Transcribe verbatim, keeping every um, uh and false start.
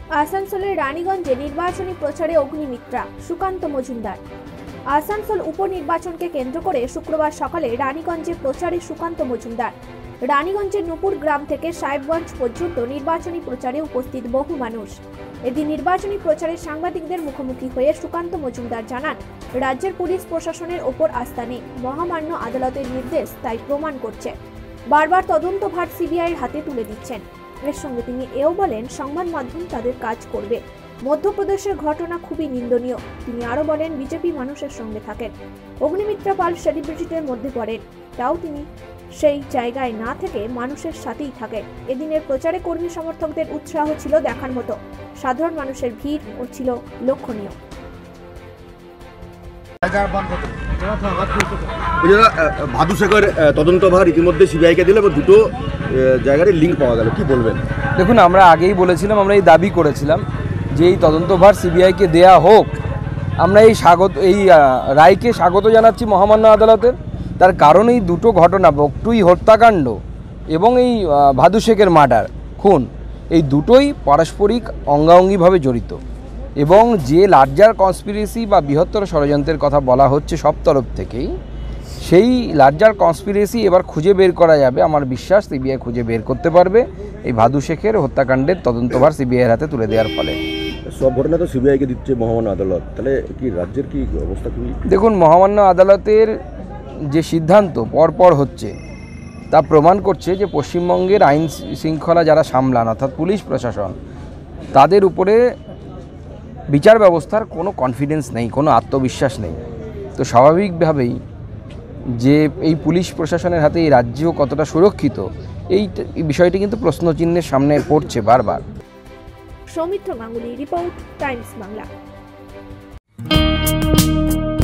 আসানসোলের রানীগঞ্জে নির্বাচনী প্রচারে অগ্নিমিত্রা সুকান্ত মজুমদার। আসানসোল উপনির্বাচনকে কেন্দ্র করে শুক্রবার সকালে রানীগঞ্জে প্রচারে সুকান্ত মজুমদার। রানীগঞ্জের নূপুর গ্রাম থেকে সাহেবগঞ্জ পর্যন্ত নির্বাচনী প্রচারে উপস্থিত বহু মানুষ। এদিন নির্বাচনী প্রচারে সাংবাদিকদের মুখোমুখি হয়ে সুকান্ত মজুমদার জানান, রাজ্যের পুলিশ প্রশাসনের ওপর আস্থা নেই, মহামান্য আদালতের নির্দেশ তাই প্রমাণ করছে। বারবার তদন্তভার সিবিআইয়ের হাতে তুলে দিচ্ছেন। এর সঙ্গে তিনি এও বলেন, সংবাদ মাধ্যম তাদের কাজ করবে। মধ্যপ্রদেশের ঘটনা খুবই নিন্দনীয়। তিনি আরও বলেন, বিজেপি মানুষের সঙ্গে থাকেন। অগ্নিমিত্রা পাল সেলিব্রিটিদের মধ্যে পড়েন, তাও তিনি সেই জায়গায় না থেকে মানুষের সাথেই থাকেন। এদিনের প্রচারে কর্মী সমর্থকদের উৎসাহ ছিল দেখার মতো। সাধারণ মানুষের ভিড় ও ছিল লক্ষণীয়। ভাদু শেখর তদন্তভার ইতিমধ্যে সিবিআইকে দিল এবং দুটো জায়গায় লিঙ্ক পাওয়া গেল, কি বলবেন? দেখুন, আমরা আগেই বলেছিলাম, আমরা এই দাবি করেছিলাম যে এই তদন্তভার সিবিআইকে দেয়া হোক। আমরা এই স্বাগত এই রায়কে স্বাগত জানাচ্ছি মহামান্য আদালতের। তার কারণ এই দুটো ঘটনা, বকটুই হত্যাকাণ্ড এবং এই ভাদু শেখের মার্ডার, খুন, এই দুটোই পারস্পরিক অঙ্গাঙ্গিভাবে জড়িত এবং যে লার্জার কনস্পিরেসি বা বৃহত্তর ষড়যন্ত্রের কথা বলা হচ্ছে সব তরফ থেকেই, সেই লার্জার কনস্পিরেসি এবার খুঁজে বের করা যাবে। আমার বিশ্বাস সিবিআই খুঁজে বের করতে পারবে এই ভাদু শেখের হত্যাকাণ্ডের তদন্তভার সিবিআইয়ের হাতে তুলে দেওয়ার ফলে। সব ঘটনা তো সিবিআইকে দিচ্ছে মহামান্য আদালত, তাহলে কি রাজ্যের কি অবস্থা? কি দেখুন, মহামান্য আদালতের যে সিদ্ধান্ত পরপর হচ্ছে তা প্রমাণ করছে যে পশ্চিমবঙ্গের আইন শৃঙ্খলা যারা সামলান, অর্থাৎ পুলিশ প্রশাসন, তাদের উপরে বিচার ব্যবস্থার কোনো কনফিডেন্স নেই, কোনো আত্মবিশ্বাস নেই। তো স্বাভাবিকভাবেই যে এই পুলিশ প্রশাসনের হাতে এই রাজ্য কতটা সুরক্ষিত, এই বিষয়টি কিন্তু প্রশ্নচিহ্নের সামনে পড়ছে বারবার। Soumitra Ganguly report, Times Bangla.